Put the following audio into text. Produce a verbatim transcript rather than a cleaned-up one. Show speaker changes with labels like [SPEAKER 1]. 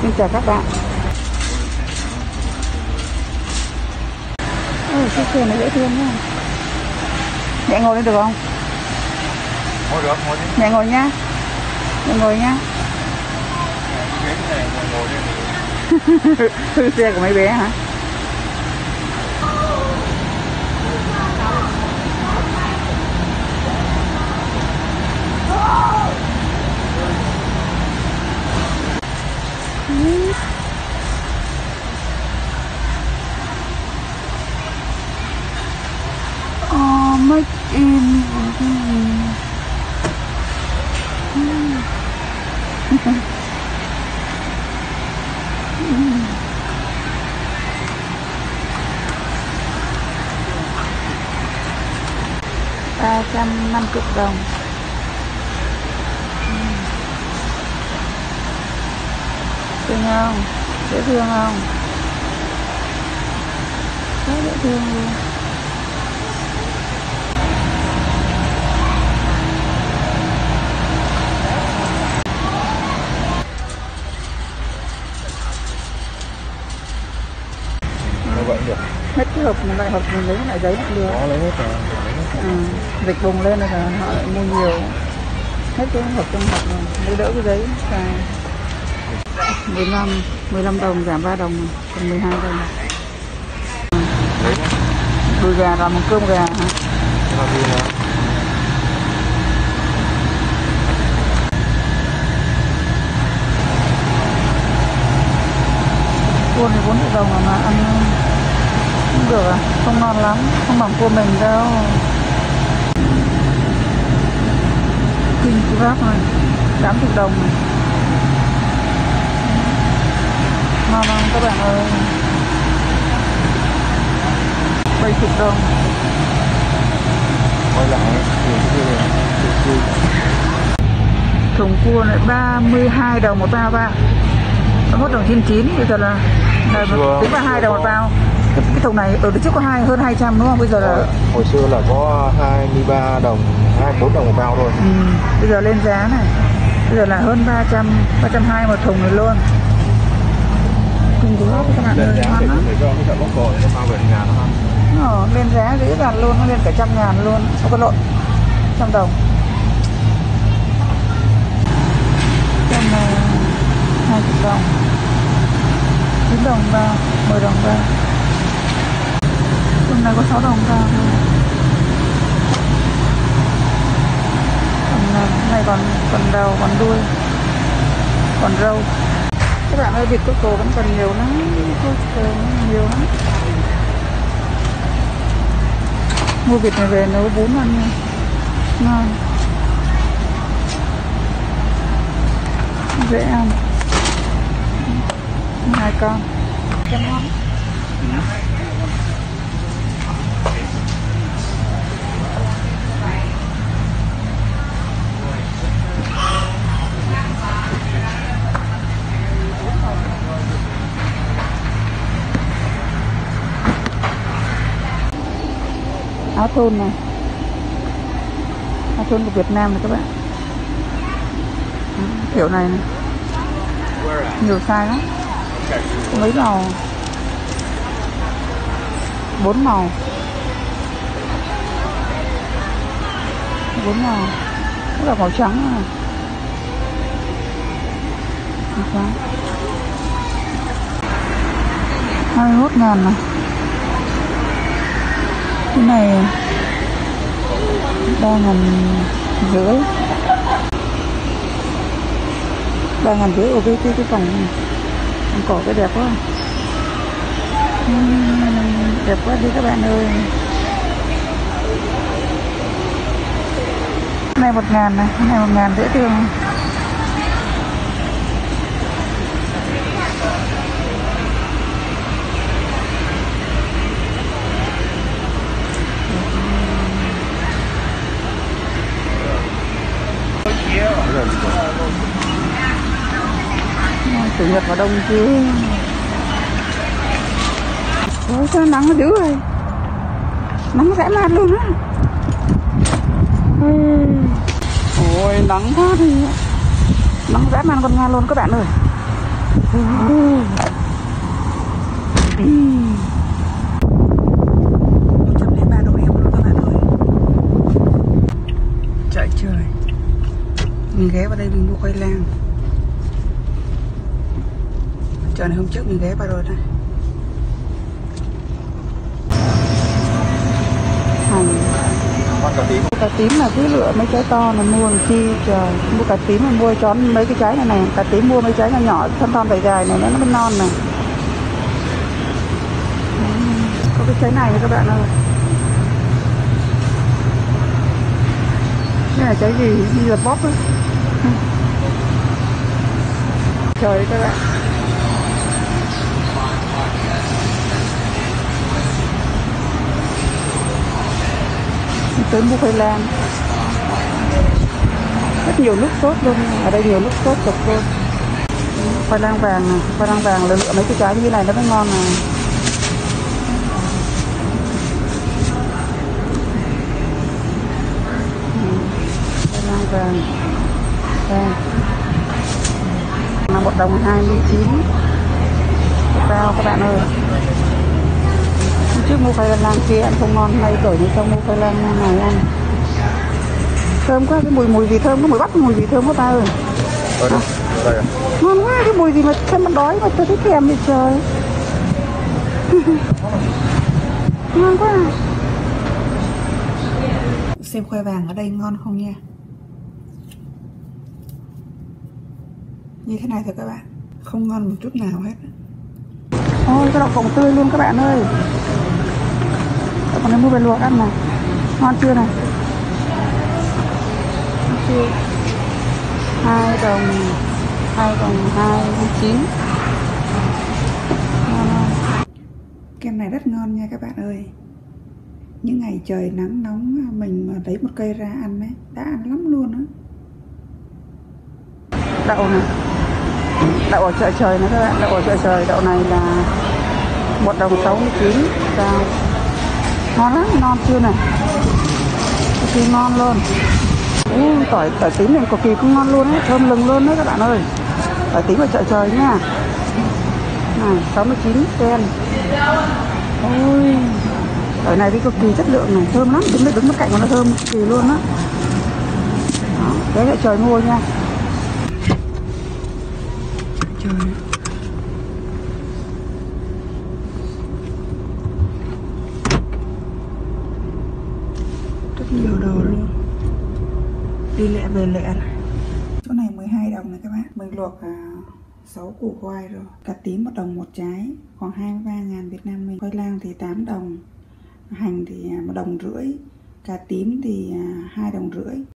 [SPEAKER 1] Xin chào các bạn. Ôi, chiếc xe này dễ thương quá. Mẹ ngồi lên được không?
[SPEAKER 2] Ngồi được, ngồi đi.
[SPEAKER 1] Mẹ ngồi nhá. Mẹ ngồi nhá. Hư xe của mấy bé hả? Oh, make in ba trăm năm mươi đồng. Thương không? Dễ thương không? Rất dễ thương luôn.
[SPEAKER 2] Vậy được.
[SPEAKER 1] Hết cái hộp này lại hộp mình lấy lại giấy lại được.
[SPEAKER 2] Có lấy hết rồi.
[SPEAKER 1] À, dịch bùng lên là họ lại mua nhiều. Hết cái hộp trong hộp rồi, mới đỡ cái giấy xài. mười lăm, mười lăm đồng giảm ba đồng, còn mười hai đồng. Đùi gà là một cơm gà hả? Cua này bốn triệu đồng mà ăn không được à? Không ngon lắm, không bằng cua mình đâu. Kinh crab này, tám mươi đồng này. Ngon không các bạn ơi? bảy mươi đồng.
[SPEAKER 2] Quay lại
[SPEAKER 1] thùng cua này ba mươi hai đồng một bao bạn. ba mươi mốt đồng chín mươi chín, bây giờ là, là tính là hai đồng một bao. Cái thùng này ở trước có hai hơn hai trăm đúng không? Bây giờ là
[SPEAKER 2] hồi xưa là có hai mươi ba đồng, hai mươi bốn đồng một bao thôi.
[SPEAKER 1] Ừ, bây giờ lên giá này. Bây giờ là hơn ba trăm, ba trăm hai mươi một thùng này luôn. Kinh quá các bạn ơi, ngon lắm.
[SPEAKER 2] Để cho cái chợ bóc cò nó bao về nhà nó ăn.
[SPEAKER 1] Nó lên giá dễ dàng luôn, nó lên cả trăm ngàn luôn, không có lộn. Trăm đồng. Trăm này hai mươi đồng. chín đồng bao, mười đồng bao. Hôm nay có sáu đồng bao thôi. Hôm nay, hôm nay còn còn đầu, còn đuôi, còn râu. Các bạn ơi, vịt Costco vẫn còn nhiều lắm, Costco nhiều lắm. Mua vịt này về nấu bún ăn nha, ngon, dễ ăn. Hai con, cái ngon. Áo thun này, áo thun của Việt Nam này các bạn. Kiểu này này, nhiều size lắm, mấy màu, bốn màu, bốn màu, đó là màu trắng này, màu trắng, hai mươi mốt ngàn này. Cái này ba ngàn rưỡi, ba ngàn rưỡi. Ở cái cái cái còng còng cổ cái đẹp quá, uhm, đẹp quá đi các bạn ơi. Cái này một ngàn này, cái này một ngàn dễ thương. Chủ nhật vào đông chứ. Ôi sao nắng nó dữ rồi. Nắng dã man luôn á. Ôi nắng quá đi. Nắng dã man con Nga luôn các bạn ơi. một trăm lẻ ba độ em luôn các bạn ơi. Trời trời. Mình ghé vào đây mình mua khoai lang. Chợ này hôm trước mình ghé vào rồi đây. Hành.
[SPEAKER 2] Cà tím.
[SPEAKER 1] Cà tím là cứ lựa mấy trái to là mua làm chi trời. Mua cà tím mà mua cho mấy cái trái này này. Cà tím mua mấy trái nhỏ nhỏ thon thon dài dài này nó mới non này. Có cái trái này các bạn ơi. Đây là trái gì? Như là bóp ấy. Trời ơi các bạn. Tới mua khoai lang. Rất nhiều nước sốt luôn. Ở đây nhiều nước sốt cực luôn. Khoai lang vàng này. Khoai lang vàng là lựa mấy cái trái như thế này nó mới ngon này. Khoai lang vàng. Đây. Là một đồng hai mươi chín. Bao các bạn ơi. Trước mua khoai lang kia ăn không ngon, nay đổi như xong mua khoai lang này ăn thơm quá, cái mùi mùi gì thơm, có mùi bắp, mùi gì thơm quá ta ơi.
[SPEAKER 2] Ở đây, ở đây à?
[SPEAKER 1] Ngon quá, cái mùi gì mà xem mà đói mà tôi thấy thèm vậy trời. Ngon quá. Xem khoai vàng ở đây ngon không nha. Như thế này thôi các bạn, không ngon một chút nào hết. Ôi cái đậu phộng tươi luôn các bạn ơi. Còn này mua về luộc ăn này. Ngon chưa này? Ngon chưa? hai đồng hai đồng hai mươi chín. Ngon không? Kem này rất ngon nha các bạn ơi. Những ngày trời nắng nóng mình mà lấy một cây ra ăn ấy, đã ăn lắm luôn á. Đậu này. Đậu ở chợ trời này các bạn, đậu ở chợ trời, đậu này là một đồng sáu mươi chín. Sao? Ngon lắm, ngon chưa này? Cực kỳ ngon luôn. Ui, tỏi, tỏi tím này cực kỳ cũng ngon luôn ấy, thơm lừng luôn đấy các bạn ơi. Tỏi tím ở chợ trời nha. Này, sáu mươi chín sen. Ôi, tỏi này thì cực kỳ chất lượng này, thơm lắm, đứng đứng bên cạnh mà nó thơm cực kỳ luôn á. Ghé chợ trời mua nha. Trời. Rất nhiều đồ luôn. Đi lẹ về lẹ này. Chỗ này mười hai đồng này các bạn. Mình luộc à, sáu củ khoai rồi. Cà tím một đồng một trái, khoảng hai mươi ba ngàn Việt Nam mình. Khoai lang thì tám đồng. Hành thì một đồng rưỡi. Cà tím thì hai đồng rưỡi.